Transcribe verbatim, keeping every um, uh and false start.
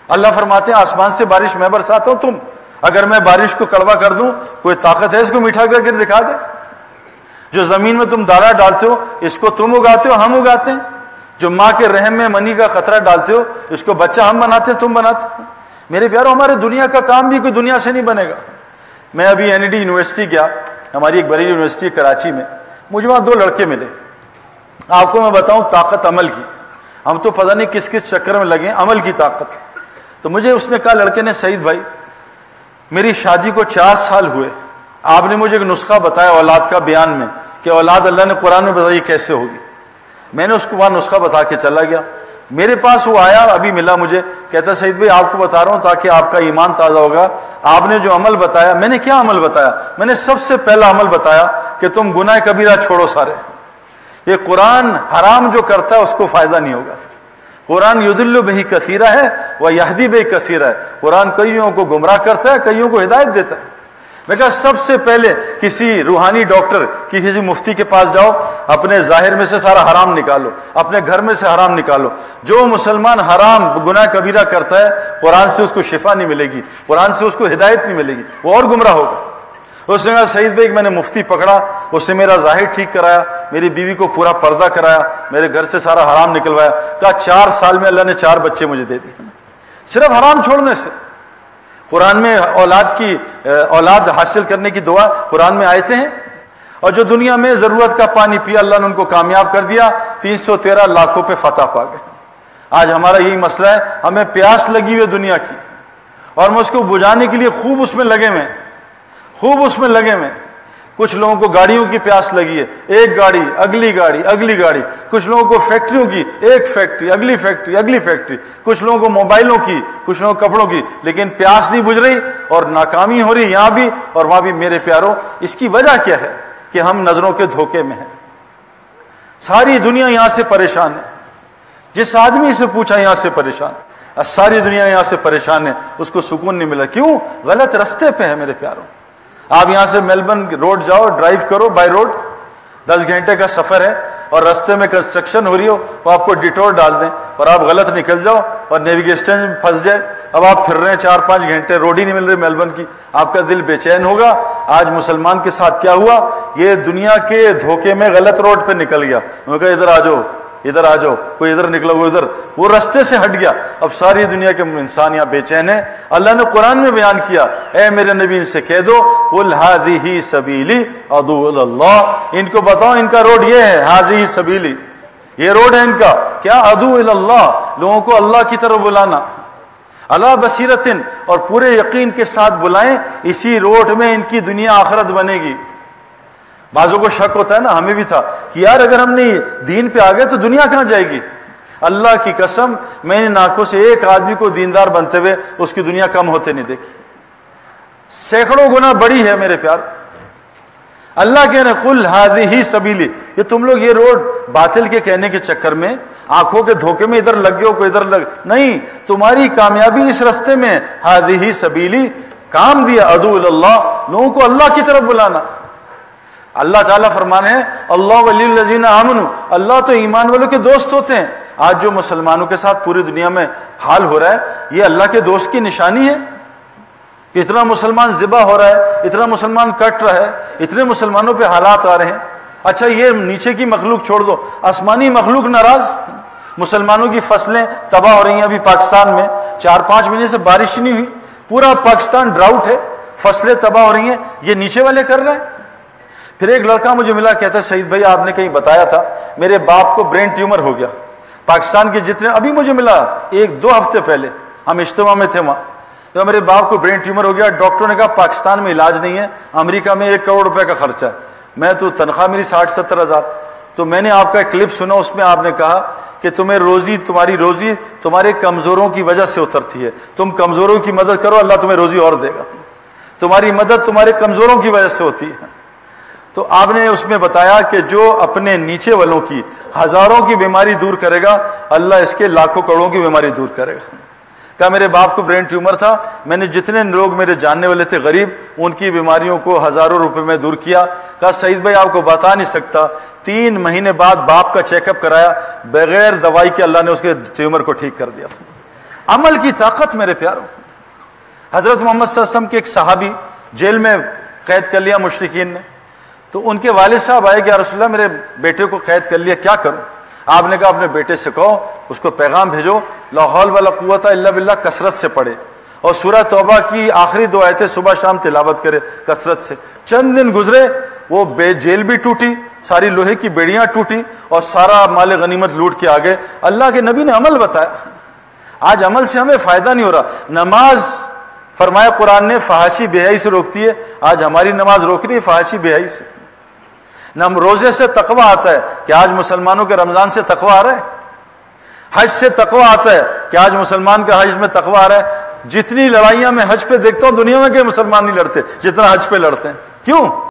اللہ فرماتے ہیں آسمان سے بارش میں برساتا ہوں، تم اگر میں بارش کو کڑوا کر دوں کوئی طاقت ہے اس کو میٹھا کر کے دکھا دے؟ جو زمین میں تم دانا ڈالتے ہو اس کو تم اگاتے ہو، ہم اگاتے ہیں؟ جو ماں کے رحم میں منی کا خطرہ ڈالتے ہو اس کو بچہ ہم بناتے ہیں، تم بناتے ہیں؟ میرے پیارو، ہمارے دنیا کا کام بھی کوئی دنیا سے نہیں بنے گا۔ میں ابھی این ای ڈی یونیورسٹی گیا، ہماری ایک بڑی یونیورسٹی کراچی میں، مجھے وہاں دو لڑکے ملے۔ آپ کو میں بتاؤں طاقت عمل کی، ہم تو پتہ نہیں کس کس چکر میں لگے، عمل کی طاقت۔ تو مجھے اس نے کہا، لڑکے نے، سعید بھائی میری شادی کو چار سال ہوئے، آپ نے مجھے ایک نسخہ بتایا اولاد کا بیان میں کہ اولاد اللہ نے قرآن میں بتائی کیسے ہوگی۔ میں نے اس کو وہاں نسخہ بتا کے چلا گیا، میرے پاس وہ آیا، ابھی ملا مجھے، کہتا سعید بھائی آپ کو بتا رہا ہوں تاکہ آپ کا ایمان تازہ ہوگا، آپ نے جو عمل بتایا۔ میں نے کیا عمل بتایا؟ میں نے سب سے پہلا عمل بتایا کہ تم گناہ کبیرہ چھوڑو سارے۔ یہ قرآن حرام جو کرتا ہے اس کو فائدہ نہیں ہوگا۔ قرآن یضل بہ کثیرہ ہے وہ یہدی بہ کثیرہ ہے، قرآن کئیوں کو گمراہ کرتا ہے، کئیوں کو ہدایت دیتا ہے۔ میں کہا سب سے پہلے کسی روحانی ڈاکٹر کی کسی مفتی کے پاس جاؤ، اپنے ظاہر میں سے سارا حرام نکالو، اپنے گھر میں سے حرام نکالو۔ جو مسلمان حرام گناہ کبیرہ کرتا ہے قرآن سے اس کو شفا نہیں ملے گی، قرآن سے اس کو ہدایت نہیں ملے گی، وہ اور گمراہ ہوگا۔ اس نے کہا سعید بھائی میں نے مفتی پکڑا، اس نے میرا ظاہر ٹھیک کرایا، میری بیوی کو پورا پردہ کرایا، میرے گھر سے سارا حرام نکلوایا۔ کہا چار سال میں اللہ نے چار بچے مجھے دے دیے، صرف حرام چھوڑنے سے۔ قرآن میں اولاد کی اولاد حاصل کرنے کی دعا قرآن میں آیتیں ہیں، اور جو دنیا میں ضرورت کا پانی پیا اللہ نے ان کو کامیاب کر دیا، تین سو تیرہ لاکھوں پہ فتح پا گئے۔ آج ہمارا یہی مسئلہ ہے، ہمیں پیاس لگی ہوئی دنیا کی، اور ہم اس کو بجھانے کے لیے خوب اس میں لگے ہوئے خوب اس میں لگے ہوئے کچھ لوگوں کو گاڑیوں کی پیاس لگی ہے، ایک گاڑی اگلی گاڑی اگلی گاڑی، کچھ لوگوں کو فیکٹریوں کی، ایک فیکٹری اگلی فیکٹری اگلی فیکٹری، کچھ لوگوں کو موبائلوں کی، کچھ لوگوں کو کپڑوں کی، لیکن پیاس نہیں بجھ رہی اور ناکامی ہو رہی یہاں بھی اور وہاں بھی۔ میرے پیاروں، اس کی وجہ کیا ہے؟ کہ ہم نظروں کے دھوکے میں ہیں۔ ساری دنیا یہاں سے پریشان ہے، جس آدمی سے پوچھا یہاں سے پریشان، ساری دنیا یہاں سے پریشان ہے، اس کو سکون نہیں ملا۔ کیوں؟ غلط رستے پہ ہے میرے پیاروں۔ آپ یہاں سے میلبرن روڈ جاؤ، ڈرائیو کرو بائی روڈ، دس گھنٹے کا سفر ہے، اور رستے میں کنسٹرکشن ہو رہی ہو وہ آپ کو ڈیٹور ڈال دیں اور آپ غلط نکل جاؤ اور نیویگیشن میں پھنس جائے، اب آپ پھر رہے ہیں چار پانچ گھنٹے، روڈ ہی نہیں مل رہی میلبرن کی، آپ کا دل بے چین ہوگا۔ آج مسلمان کے ساتھ کیا ہوا؟ یہ دنیا کے دھوکے میں غلط روڈ پہ نکل گیا، انہوں نے کہا ادھر آ جاؤ ادھر آ جاؤ، کوئی ادھر نکلا وہ ادھر، وہ رستے سے ہٹ گیا۔ اب ساری دنیا کے انسان یہاں بے چین ہیں۔ اللہ نے قرآن میں بیان کیا، اے میرے نبی ان سے کہہ دو قل ہذہ سبیلی ادعو الی اللہ، ان کو بتاؤ ان کا روڈ یہ ہے، ہذہ سبیلی، یہ روڈ ہے ان کا، کیا؟ ادعو الی اللہ، لوگوں کو اللہ کی طرف بلانا، علی بصیرۃ، اور پورے یقین کے ساتھ بلائیں، اسی روڈ میں ان کی دنیا آخرت بنے گی۔ بعضوں کو شک ہوتا ہے نا، ہمیں بھی تھا کہ یار اگر ہم نے دین پہ آ گئے تو دنیا کہاں جائے گی؟ اللہ کی قسم میں نے آنکھوں سے ایک آدمی کو دیندار بنتے ہوئے اس کی دنیا کم ہوتے نہیں دیکھی، سینکڑوں گنا بڑی ہے میرے پیار۔ اللہ کہہ رہے قل ہذہ سبیلی، یہ تم لوگ یہ روڈ باطل کے کہنے کے چکر میں آنکھوں کے دھوکے میں ادھر لگ گئے ہو، کوئی ادھر لگ نہیں، تمہاری کامیابی اس رستے میں، ہذہ سبیلی، کام دیا ادعو الی اللہ، لوگوں کو اللہ کی طرف بلانا۔ اللہ تعالیٰ فرمانے ہیں اللہ ولی الذین آمنوا، اللہ تو ایمان والوں کے دوست ہوتے ہیں۔ آج جو مسلمانوں کے ساتھ پوری دنیا میں حال ہو رہا ہے، یہ اللہ کے دوست کی نشانی ہے کہ اتنا مسلمان ذبح ہو رہا ہے، اتنا مسلمان کٹ رہا ہے، اتنے مسلمانوں پہ حالات آ رہے ہیں۔ اچھا یہ نیچے کی مخلوق چھوڑ دو، آسمانی مخلوق ناراض، مسلمانوں کی فصلیں تباہ ہو رہی ہیں۔ ابھی پاکستان میں چار پانچ مہینے سے بارش نہیں ہوئی، پورا پاکستان ڈراؤٹ ہے، فصلیں تباہ ہو رہی ہیں، یہ نیچے والے کر رہے ہیں۔ پھر ایک لڑکا مجھے ملا، کہتا ہے سعید بھائی آپ نے کہیں بتایا تھا میرے باپ کو برین ٹیومر ہو گیا۔ پاکستان کے جتنے، ابھی مجھے ملا ایک دو ہفتے پہلے، ہم اجتماع میں تھے وہاں، تو میرے باپ کو برین ٹیومر ہو گیا، ڈاکٹروں نے کہا پاکستان میں علاج نہیں ہے، امریکہ میں ایک کروڑ روپے کا خرچہ ہے۔ میں تو تنخواہ میری ساٹھ ستر ہزار، تو میں نے آپ کا ایک کلپ سنا، اس میں آپ نے کہا کہ تمہیں روزی، تمہاری روزی تمہارے کمزوروں کی وجہ سے اترتی ہے، تم کمزوروں کی مدد کرو اللہ تمہیں روزی اور دے گا، تمہاری مدد تمہارے کمزوروں کی وجہ سے ہوتی ہے۔ تو آپ نے اس میں بتایا کہ جو اپنے نیچے والوں کی ہزاروں کی بیماری دور کرے گا، اللہ اس کے لاکھوں کروڑوں کی بیماری دور کرے گا۔ کہا میرے باپ کو برین ٹیومر تھا، میں نے جتنے لوگ میرے جاننے والے تھے غریب، ان کی بیماریوں کو ہزاروں روپے میں دور کیا۔ کہا سعید بھائی آپ کو بتا نہیں سکتا، تین مہینے بعد باپ کا چیک اپ کرایا، بغیر دوائی کے اللہ نے اس کے ٹیومر کو ٹھیک کر دیا تھا۔ عمل کی طاقت میرے پیاروں. حضرت محمد صلی اللہ علیہ وسلم کے ایک صحابی جیل میں قید کر لیا مشرکین نے, تو ان کے والد صاحب آئے کہ یا رسول اللہ میرے بیٹے کو قید کر لیا, کیا کروں؟ آپ نے کہا اپنے بیٹے سے کہو اس کو پیغام بھیجو لا حول ولا قوت الا باللہ کثرت سے پڑھے, اور سورہ توبہ کی آخری دو آیتیں صبح شام تلاوت کرے کثرت سے. چند دن گزرے, وہ بے جیل بھی ٹوٹی, ساری لوہے کی بیڑیاں ٹوٹی, اور سارا مال غنیمت لوٹ کے آگے. اللہ کے نبی نے عمل بتایا. آج عمل سے ہمیں فائدہ نہیں ہو رہا. نماز فرمایا قرآن نے فحاشی بے حیائی سے روکتی ہے, آج ہماری نماز روک رہی ہے فحاشی بے حیائی سے. نہ روزے سے تقوی آتا ہے کہ آج مسلمانوں کے رمضان سے تقوی آ رہا ہے, حج سے تقوی آتا ہے کہ آج مسلمان کا حج میں تقوی آ رہا ہے. جتنی لڑائیاں میں حج پہ دیکھتا ہوں دنیا میں کہ مسلمان نہیں لڑتے جتنا حج پہ لڑتے ہیں. کیوں؟